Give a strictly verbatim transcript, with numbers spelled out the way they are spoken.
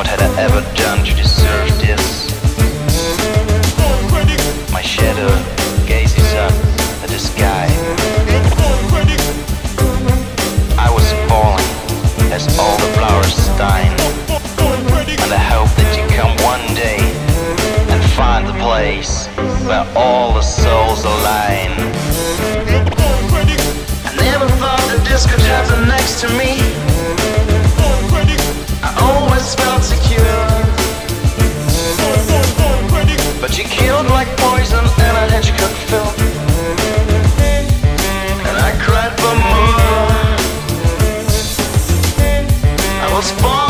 What had I ever done to deserve this? My shadow gazes up at the sky. I was falling as all the flowers dying, and I hope that you come one day and find the place where all the souls align. I never thought that this could happen next to me. I always felt secure, but you killed like poison and I had you could feel. And I cried for more. I was born